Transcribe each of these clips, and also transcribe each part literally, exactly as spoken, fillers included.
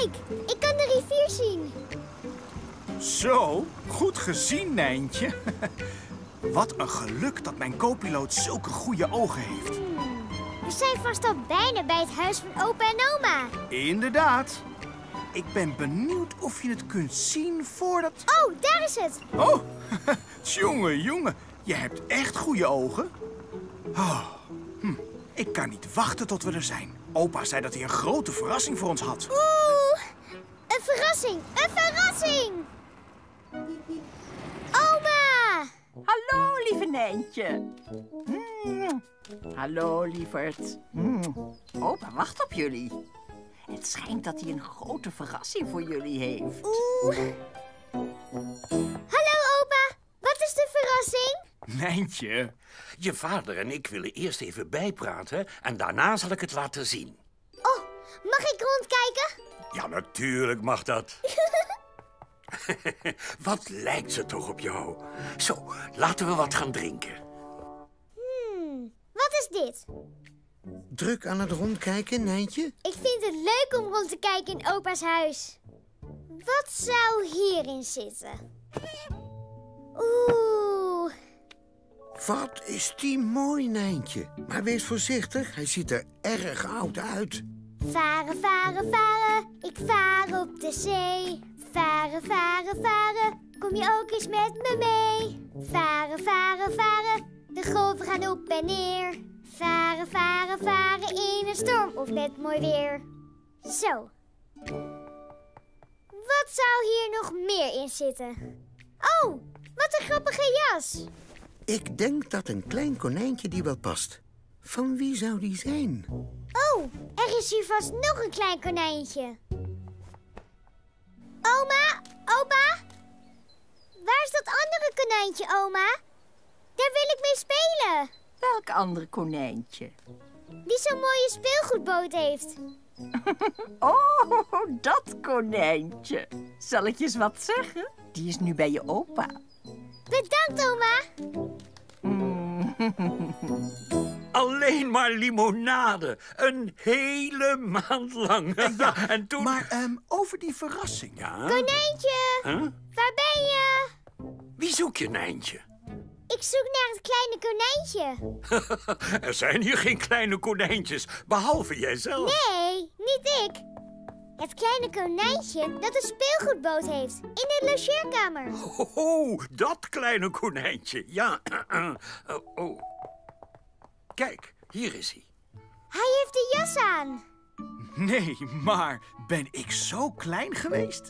Kijk, ik kan de rivier zien. Zo, goed gezien, Nijntje. Wat een geluk dat mijn co-piloot zulke goede ogen heeft. Hmm, we zijn vast al bijna bij het huis van opa en oma. Inderdaad. Ik ben benieuwd of je het kunt zien voordat... Oh, daar is het. Oh, jongen, jongen. Je hebt echt goede ogen. Oh, hm. Ik kan niet wachten tot we er zijn. Opa zei dat hij een grote verrassing voor ons had. Oeh, een verrassing, een verrassing. Oma! Hallo, lieve Nijntje. Mm. Hallo, lieverd. Mm. Opa wacht op jullie. Het schijnt dat hij een grote verrassing voor jullie heeft. Oeh. Hallo, opa. Wat is de verrassing? Nijntje. Je vader en ik willen eerst even bijpraten en daarna zal ik het laten zien. Oh, mag ik rondkijken? Ja, natuurlijk mag dat. Wat lijkt ze toch op jou? Zo, laten we wat gaan drinken. Hmm, wat is dit? Druk aan het rondkijken, Nijntje? Ik vind het leuk om rond te kijken in opa's huis. Wat zou hierin zitten? Oeh. Wat is die mooi, Nijntje. Maar wees voorzichtig, hij ziet er erg oud uit. Varen, varen, varen, ik vaar op de zee. Varen, varen, varen, kom je ook eens met me mee? Varen, varen, varen, de golven gaan op en neer. Varen, varen, varen in een storm of met mooi weer. Zo. Wat zou hier nog meer in zitten? Oh, wat een grappige jas. Ik denk dat een klein konijntje die wel past. Van wie zou die zijn? Oh, er is hier vast nog een klein konijntje. Oma, opa? Waar is dat andere konijntje, oma? Daar wil ik mee spelen. Welk andere konijntje? Die zo'n mooie speelgoedboot heeft. Oh, dat konijntje. Zal ik je eens wat zeggen? Die is nu bij je opa. Bedankt, oma. Mm. Alleen maar limonade. Een hele maand lang. Ja, en toen... maar um, over die verrassing. Ja? Konijntje, Huh? waar ben je? Wie zoek je, Nijntje? Ik zoek naar het kleine konijntje. Er zijn hier geen kleine konijntjes, behalve jijzelf. Nee, niet ik. Het kleine konijntje dat een speelgoedboot heeft in de logeerkamer. Oh, oh, dat kleine konijntje, ja. oh, oh. Kijk, hier is hij. Hij heeft de jas aan. Nee, maar ben ik zo klein geweest?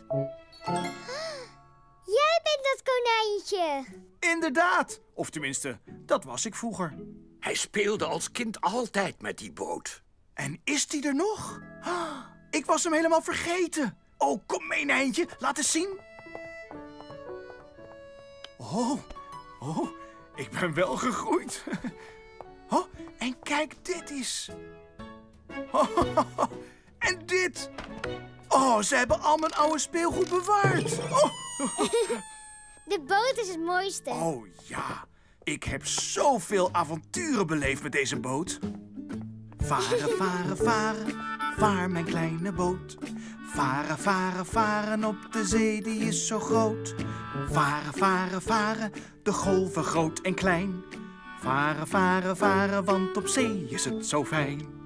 Jij bent dat konijntje. Inderdaad. Of tenminste, dat was ik vroeger. Hij speelde als kind altijd met die boot. En is die er nog? Ah, ik was hem helemaal vergeten. Oh, kom mee, Nijntje. Laat eens zien. Oh, oh, ik ben wel gegroeid. Oh, en kijk dit eens. Oh, en dit. Oh, ze hebben al mijn oude speelgoed bewaard. Oh. De boot is het mooiste. Oh ja, ik heb zoveel avonturen beleefd met deze boot. Varen, varen, varen, vaar mijn kleine boot. Varen, varen, varen op de zee, die is zo groot. Varen, varen, varen, de golven groot en klein. Varen, varen, varen, want op zee is het zo fijn.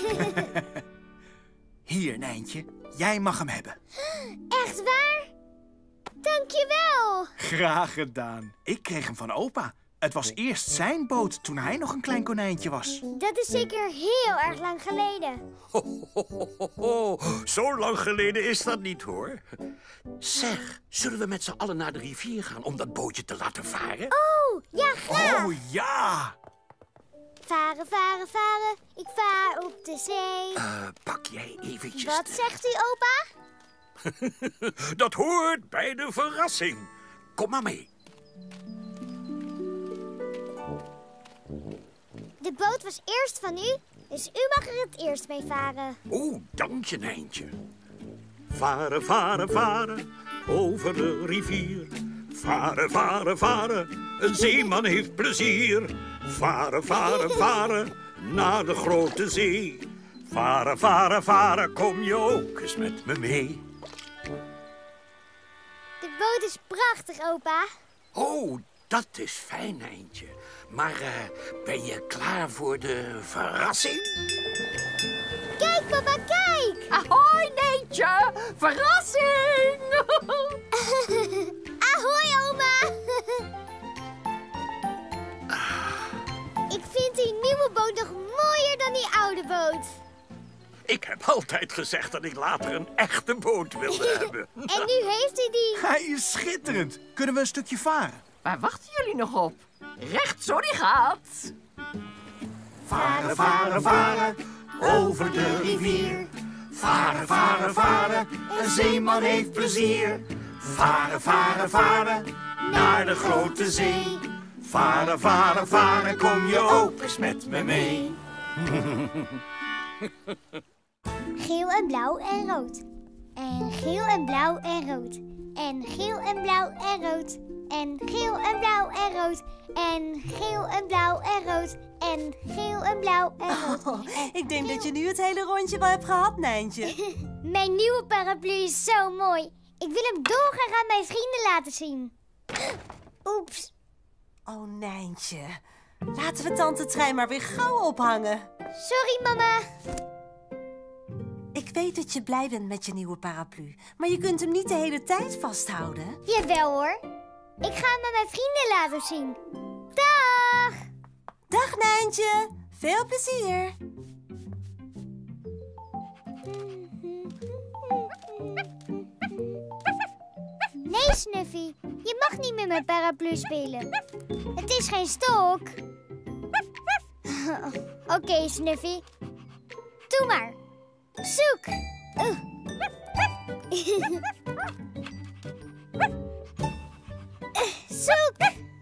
Hier, Nijntje, jij mag hem hebben. Echt waar? Dankjewel. Graag gedaan. Ik kreeg hem van opa. Het was eerst zijn boot toen hij nog een klein konijntje was. Dat is zeker heel erg lang geleden. Ho, ho, ho, ho, ho. Zo lang geleden is dat niet, hoor. Zeg, zullen we met z'n allen naar de rivier gaan om dat bootje te laten varen? Oh, ja, graag. Oh ja! Varen, varen, varen. Ik vaar op de zee. Uh, pak jij eventjes... Wat de... zegt u, opa? Dat hoort bij de verrassing. Kom maar mee. De boot was eerst van u, dus u mag er het eerst mee varen. Oeh, dank je, Nijntje. Varen, varen, varen, over de rivier. Varen, varen, varen, een zeeman heeft plezier. Varen, varen, varen, naar de grote zee. Varen, varen, varen, kom je ook eens met me mee? De boot is prachtig, opa. Oh, dat is fijn, Nijntje. Maar uh, ben je klaar voor de verrassing? Kijk, papa, kijk! Ahoy, Nijntje! Verrassing! Ahoy, oma! Ik vind die nieuwe boot nog mooier dan die oude boot. Ik heb altijd gezegd dat ik later een echte boot wilde hebben. En nu heeft hij die. Hij is schitterend. Kunnen we een stukje varen? Waar wachten jullie nog op? Recht zo die gaat. Varen, varen, varen, over de rivier. Varen, varen, varen, een zeeman heeft plezier. Varen, varen, varen, naar de grote zee. Varen, varen, varen, kom je ook eens met me mee. Geel en blauw en rood. En geel en blauw en rood. En geel en blauw en rood. En geel en blauw en rood. En geel en blauw en rood. En geel en blauw en rood. Oh, ik denk dat je nu het hele rondje wel hebt gehad, Nijntje. Mijn nieuwe paraplu is zo mooi. Ik wil hem dolgraag aan mijn vrienden laten zien. Oeps. Oh, Nijntje. Laten we tante Trein maar weer gauw ophangen. Sorry, mama. Ik weet dat je blij bent met je nieuwe paraplu. Maar je kunt hem niet de hele tijd vasthouden. Jawel hoor. Ik ga hem aan mijn vrienden laten zien. Dag! Dag, Nijntje. Veel plezier. Nee, Snuffy. Je mag niet met mijn paraplu spelen. Het is geen stok. Oké, okay, Snuffy. Doe maar. Zoek. Uh. Zoek.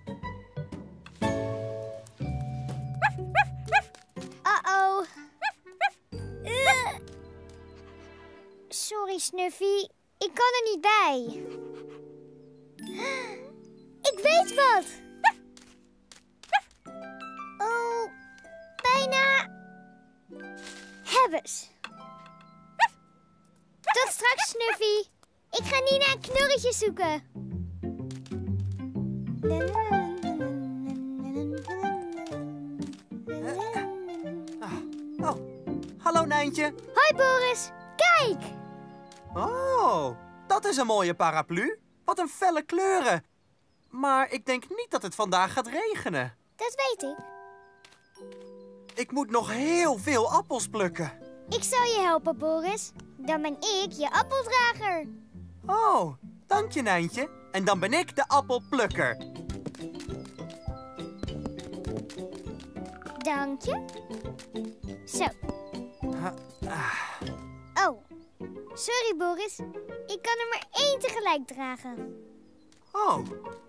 Uh-oh. Uh. Sorry, Snuffy. Ik kan er niet bij. Ik weet wat. Oh, bijna. Hebbes. Tot straks, Snuffy. Ik ga Nina een knulletje zoeken. Oh, hallo Nijntje. Hoi, Boris. Kijk. Oh, dat is een mooie paraplu. Wat een felle kleuren. Maar ik denk niet dat het vandaag gaat regenen. Dat weet ik. Ik moet nog heel veel appels plukken. Ik zal je helpen, Boris. Dan ben ik je appeldrager. Oh, dank je, Nijntje. En dan ben ik de appelplukker. Dank je. Zo. Oh, sorry, Boris. Ik kan er maar één tegelijk dragen. Oh.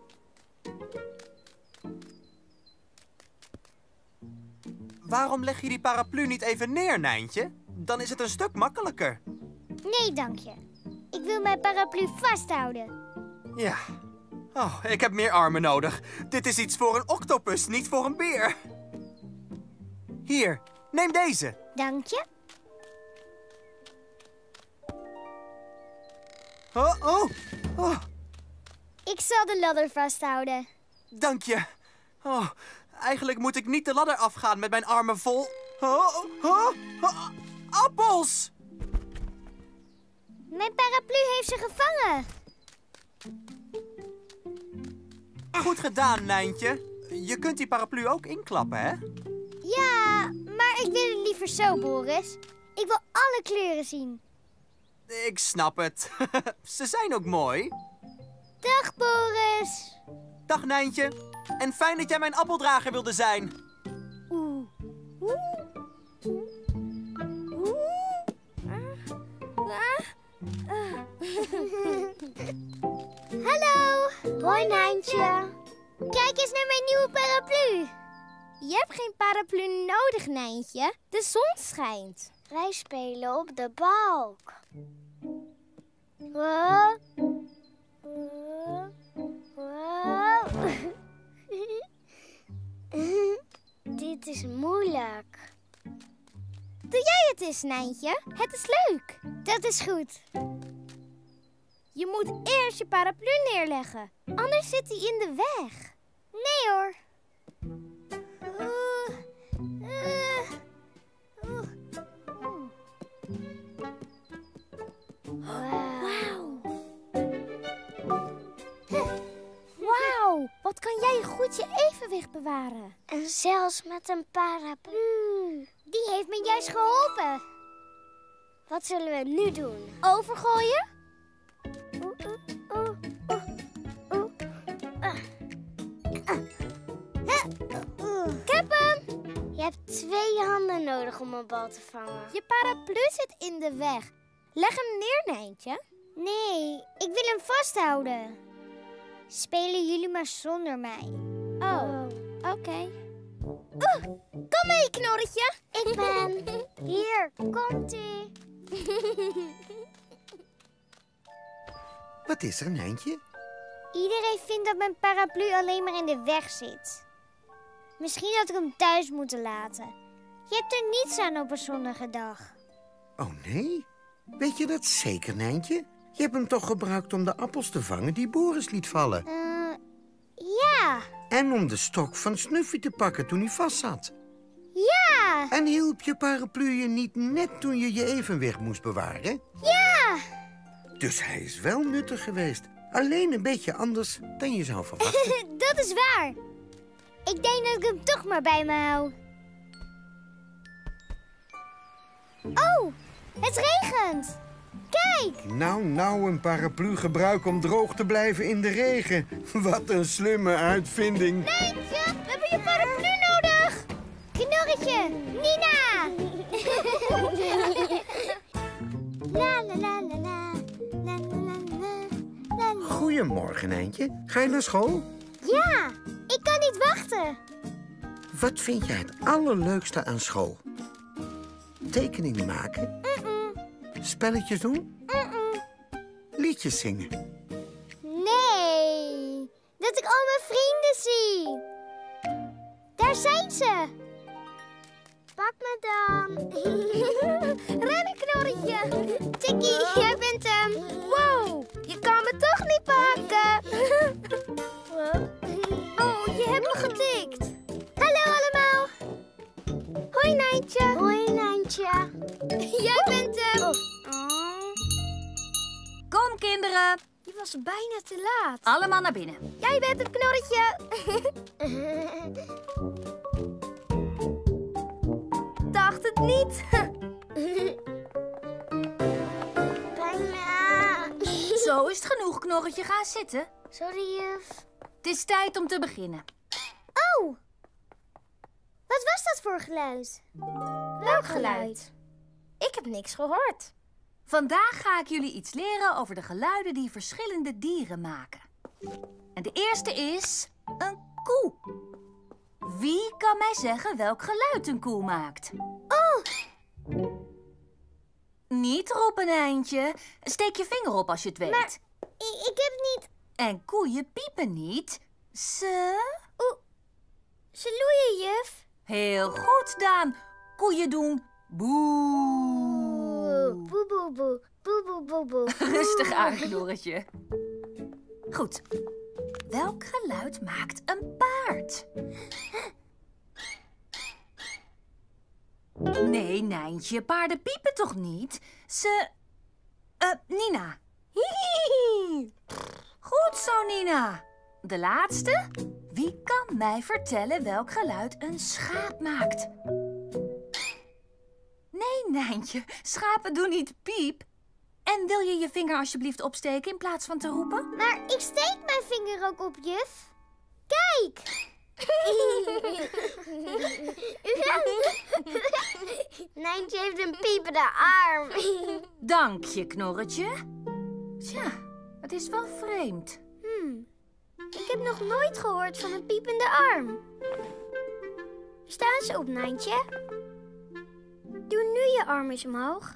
Waarom leg je die paraplu niet even neer, Nijntje? Dan is het een stuk makkelijker. Nee, dank je. Ik wil mijn paraplu vasthouden. Ja. Oh, ik heb meer armen nodig. Dit is iets voor een octopus, niet voor een beer. Hier, neem deze. Dank je. Oh, oh, oh. Ik zal de ladder vasthouden. Dank je. Oh, eigenlijk moet ik niet de ladder afgaan met mijn armen vol... Oh, oh, oh, appels! Mijn paraplu heeft ze gevangen. Goed gedaan, Nijntje. Je kunt die paraplu ook inklappen, hè? Ja, maar ik wil het liever zo, Boris. Ik wil alle kleuren zien. Ik snap het. Ze zijn ook mooi. Dag, Boris. Dag, Nijntje. En fijn dat jij mijn appeldrager wilde zijn. Oeh. Oeh. Oeh. Ah. Ah. Hallo. Hoi, Nijntje. Kijk eens naar mijn nieuwe paraplu. Je hebt geen paraplu nodig, Nijntje. De zon schijnt. Wij spelen op de balk. Wow. Wow. Dit is moeilijk. Doe jij het eens, Nijntje. Het is leuk. Dat is goed. Je moet eerst je paraplu neerleggen. Anders zit hij in de weg. Nee hoor. Uh, uh, uh. Wauw. Wauw, wat kan jij goed je evenwicht bewaren. En zelfs met een paraplu. Die heeft me juist geholpen. Wat zullen we nu doen? Overgooien? Oeh, oeh, oeh, oeh, oeh. Ah. Ah. Huh. Oeh. Ik heb hem! Je hebt twee handen nodig om een bal te vangen. Je paraplu zit in de weg. Leg hem neer, Nijntje. Nee, ik wil hem vasthouden. Spelen jullie maar zonder mij. Oh, oké. Okay. Oeh, kom mee, Knorretje. Ik ben... Hier, komt-ie. Wat is er, Nijntje? Iedereen vindt dat mijn paraplu alleen maar in de weg zit. Misschien had ik hem thuis moeten laten. Je hebt er niets aan op een zonnige dag. Oh, nee? Weet je dat zeker, Nijntje? Je hebt hem toch gebruikt om de appels te vangen die Boris liet vallen? Uh, ja. En om de stok van Snuffy te pakken toen hij vastzat. Ja. En hielp je paraplu je niet net toen je je evenwicht moest bewaren? Ja. Dus hij is wel nuttig geweest. Alleen een beetje anders dan je zou verwachten. Dat is waar. Ik denk dat ik hem toch maar bij me hou. Oh, het regent. Kijk. Nou, nou een paraplu gebruiken om droog te blijven in de regen. Wat een slimme uitvinding. Nijntje, we hebben je paraplu nodig. Knorretje, Nina. La la la la la. La la la la la. Goedemorgen, Nijntje. Ga je naar school? Ja, ik kan niet wachten. Wat vind jij het allerleukste aan school? Tekeningen maken? Mm-mm. Spelletjes doen? Mm-mm. Liedjes zingen? Nee, dat ik al mijn vrienden zie. Daar zijn ze. Pak me dan. Rennen, Knorretje. Tikkie, jij bent hem. Wow, je kan me toch niet pakken. Oh, je hebt me getikt. Hallo allemaal. Hoi, Nijntje. Hoi, Nijntje. Jij bent hem. Oh. Kom, kinderen. Je was bijna te laat. Allemaal naar binnen. Jij bent het, Knorretje. Dacht het niet. Bijna. Zo is het genoeg, Knorretje. Ga zitten. Sorry, juf. Het is tijd om te beginnen. Oh. Wat was dat voor geluid? Welk geluid? Ik heb niks gehoord. Vandaag ga ik jullie iets leren over de geluiden die verschillende dieren maken. En de eerste is een koe. Wie kan mij zeggen welk geluid een koe maakt? Oh! Niet roepen, Eindje. Steek je vinger op als je het weet. Maar ik, ik heb niet... En koeien piepen niet. Ze... Oeh, ze loeien, juf. Heel goed, Daan. Koeien doen boe. Boe, boe, boe. Boe, boe, boe, boe. Rustig aan, Knorretje. Goed. Welk geluid maakt een paard? Nee, Nijntje, paarden piepen toch niet? Ze... Uh, Nina. Goed zo, Nina. De laatste. Wie kan mij vertellen welk geluid een schaap maakt? Nee, Nijntje, schapen doen niet piep. En wil je je vinger alsjeblieft opsteken in plaats van te roepen? Maar ik steek mijn vinger ook op, juf. Kijk! Nijntje heeft een piepende arm. Dank je, Knorretje. Tja, het is wel vreemd. Hmm. Ik heb nog nooit gehoord van een piepende arm. Staan ze op, Nijntje? Doe nu je arm eens omhoog.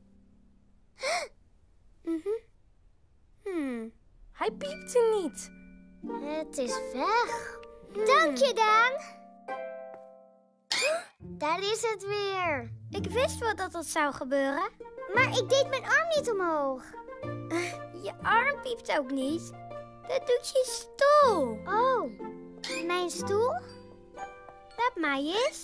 Mm-hmm. Hmm. Hij piepte niet. Het is weg. Hmm. Dank je, Daan. Daar is het weer. Ik wist wel dat dat zou gebeuren. Maar ik deed mijn arm niet omhoog. Je arm piept ook niet. Dat doet je stoel. Oh, mijn stoel? Laat mij eens.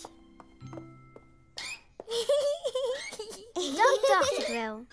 Dat dacht ik wel.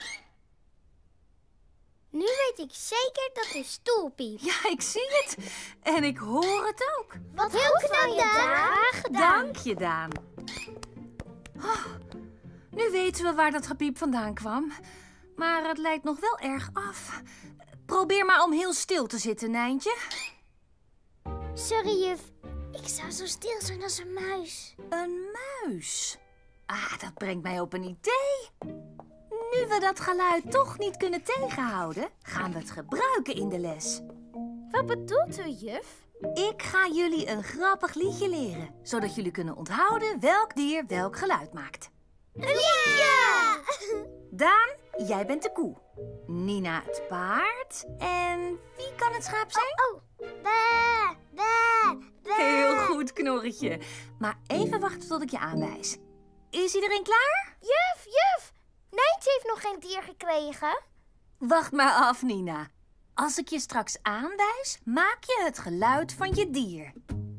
Nu weet ik zeker dat de stoel piept. Ja, ik zie het. En ik hoor het ook. Wat heel knap, Daan. Dank je, Daan. Oh, nu weten we waar dat gepiep vandaan kwam. Maar het lijkt nog wel erg af. Probeer maar om heel stil te zitten, Nijntje. Sorry, juf. Ik zou zo stil zijn als een muis. Een muis? Ah, dat brengt mij op een idee. Nu we dat geluid toch niet kunnen tegenhouden, gaan we het gebruiken in de les. Wat bedoelt u, juf? Ik ga jullie een grappig liedje leren, zodat jullie kunnen onthouden welk dier welk geluid maakt. Een liedje! Daan, jij bent de koe. Nina het paard. En wie kan het schaap zijn? Oh, ba, ba, ba. Heel goed, Knorretje. Maar even wachten tot ik je aanwijs. Is iedereen klaar? Juf, juf. Nijntje heeft nog geen dier gekregen. Wacht maar af, Nina. Als ik je straks aanwijs, maak je het geluid van je dier.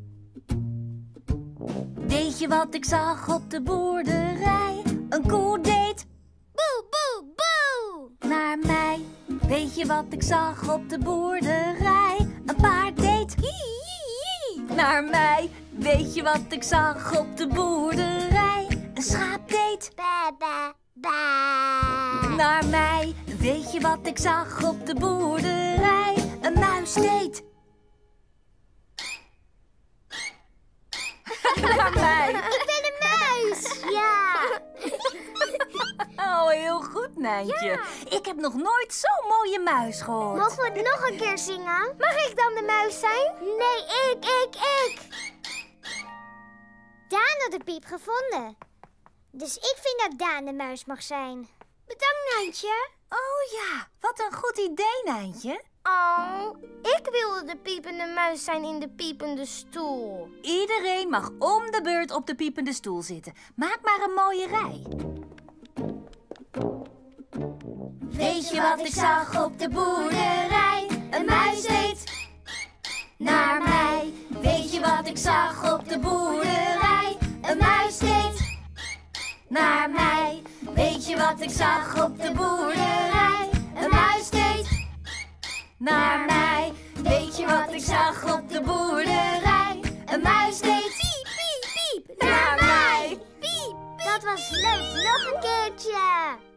Weet je wat ik zag op de boerderij? Een koe deed boe, boe, boe. Naar mij. Weet je wat ik zag op de boerderij? Een paard deed hie, hie, hie. Naar mij. Weet je wat ik zag op de boerderij? Een schaap deed ba, ba, ba. Naar mij. Weet je wat ik zag op de boerderij? Een muis deed naar mij. Ik ben een muis. Ja. Oh, heel goed, Nijntje. Ja. Ik heb nog nooit zo'n mooie muis gehoord. Mogen we het nog een keer zingen? Mag ik dan de muis zijn? Nee, ik, ik, ik. Daan had de piep gevonden. Dus ik vind dat Daan de muis mag zijn. Bedankt, Nijntje. Oh ja, wat een goed idee, Nijntje. Oh, ik wilde de piepende muis zijn in de piepende stoel. Iedereen mag om de beurt op de piepende stoel zitten. Maak maar een mooie rij. Weet je wat ik zag op de boerderij? Een muis deed naar mij. Weet je wat ik zag op de boerderij? Een muis deed naar mij. Weet je wat ik zag op de boerderij? Een muis deed naar mij. Weet je wat ik zag op de boerderij? Een muis deed Piep, piep, piep. naar mij. Piep. Dat was leuk. Nog een keertje.